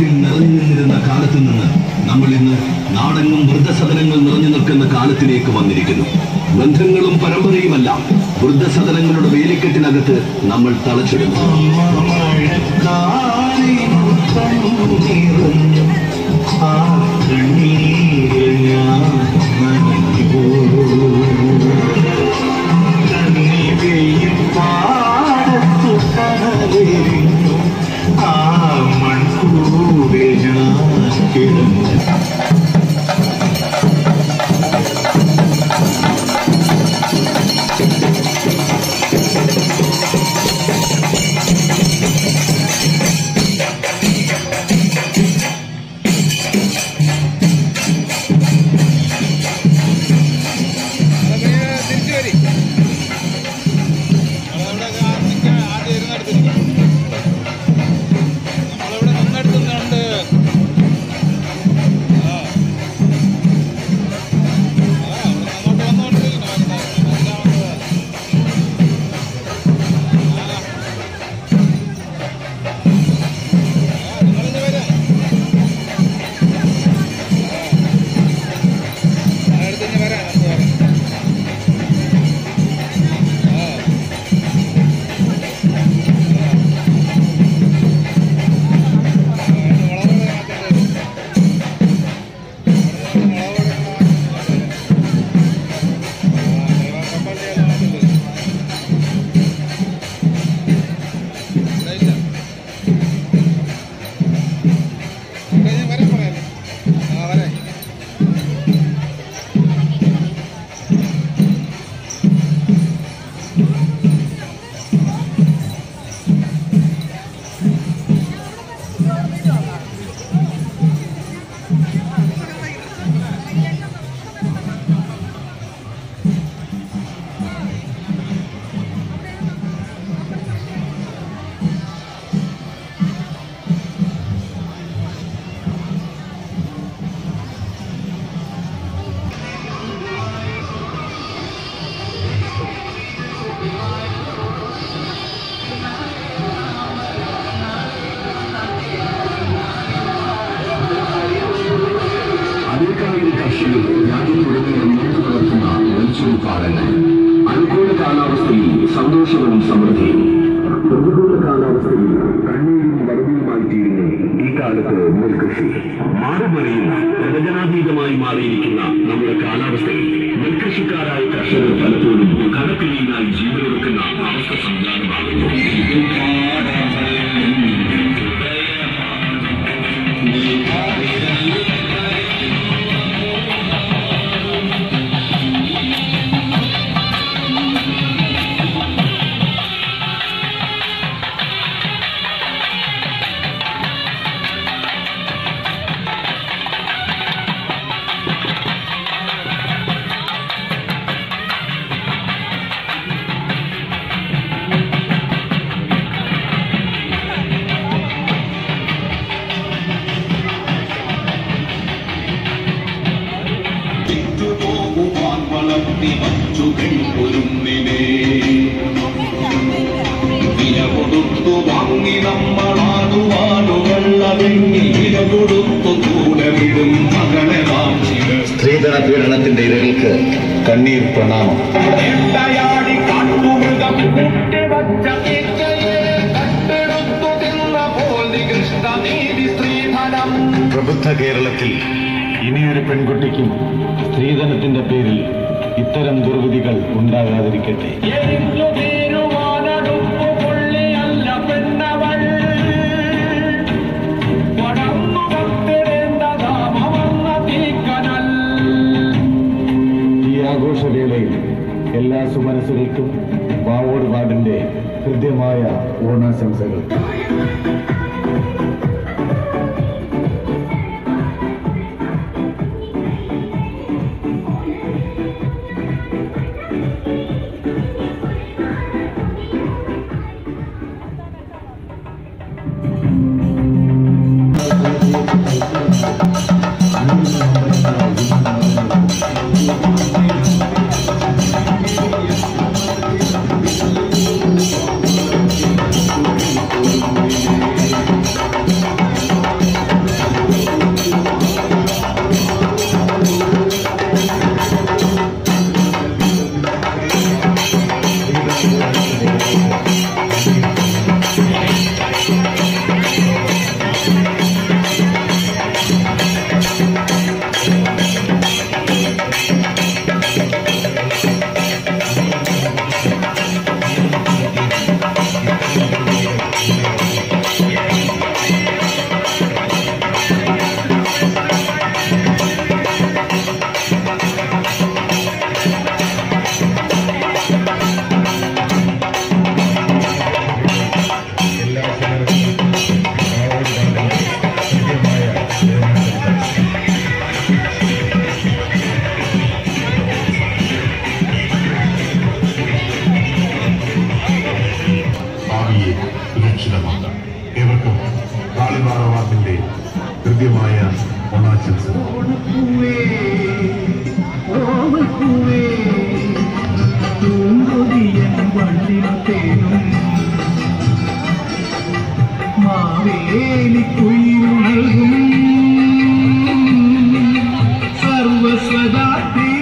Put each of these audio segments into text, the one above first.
വീട്ടിൽ നിറഞ്ഞു നിന്നിരുന്ന കാലത്തു നിന്ന് നമ്മൾ ഇന്ന് നാടെങ്ങും വൃദ്ധസദനങ്ങൾ നിറഞ്ഞു നിൽക്കുന്ന കാലത്തിലേക്ക് വന്നിരിക്കുന്നു. ബന്ധങ്ങളും പരമ്പരയുമല്ല, വൃദ്ധസദനങ്ങളുടെ വേലിക്കെട്ടിനകത്ത് നമ്മൾ തളച്ചിടുന്നു. അനുകൂല കാലാവസ്ഥയിൽ സന്തോഷവും സമൃദ്ധിയും, പ്രതികൂല കാലാവസ്ഥയിൽ കണ്ണീരും വറുതിയുമായി തീരുന്നു ഈ കാലത്ത് നെൽകൃഷി. മാറുമറിയും പ്രവചനാതീതമായി മാറിയിരിക്കുന്ന നമ്മുടെ കാലാവസ്ഥയിൽ നെൽകൃഷിക്കാരായ കർഷകർ പലപ്പോഴും കടക്കിളിയിലായി ജീവനൊടുക്കുന്ന അവസ്ഥ സംജാതമാകുന്നു. സ്ത്രീധന പീഡനത്തിന്റെ ഇരകൾക്ക് കണ്ണീർ പ്രണാമം. പ്രബുദ്ധ കേരളത്തിൽ ഇനിയൊരു പെൺകുട്ടിക്കും സ്ത്രീധനത്തിന്റെ പേരിൽ ഇത്തരം ദുർവിധികൾ ഉണ്ടാകാതിരിക്കട്ടെ. ഈ ആഘോഷവേളയിൽ എല്ലാ സുമനസ്സുകൾക്കും വാവോട് വാർഡിന്റെ ഹൃദ്യമായ ഓണാശംസകൾ. ഹൃദ്യമായ ഓണാശംസ. സർവസ്വദാത്തി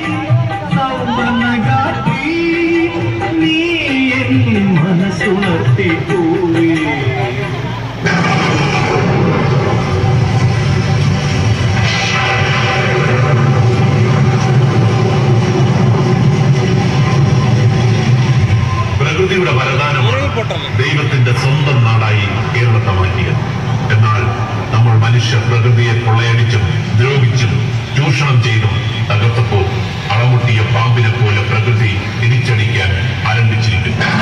സർവനഗാത്തി നീ എൻ മനസ്സുണർത്തി പോവേ. പ്രകൃതിയുടെ വരദാനമാണ് ദൈവത്തിന്റെ സ്വന്തം നാടായി കേരളത്തെ മാറ്റിയത്. എന്നാൽ നമ്മൾ മനുഷ്യ പ്രകൃതിയെ കൊള്ളയടിച്ചും ദ്രോഹിച്ചും ചൂഷണം ചെയ്തും തകർത്തപ്പോൾ അളമുട്ടിയ പാമ്പിനെ പോലെ പ്രകൃതി തിരിച്ചടിക്കാൻ ആരംഭിച്ചിരിക്കുന്നു.